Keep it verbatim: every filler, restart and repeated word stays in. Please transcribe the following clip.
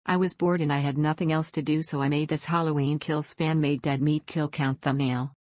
I was bored and I had nothing else to do, so I made this Halloween Kills fan made dead meat kill count thumbnail.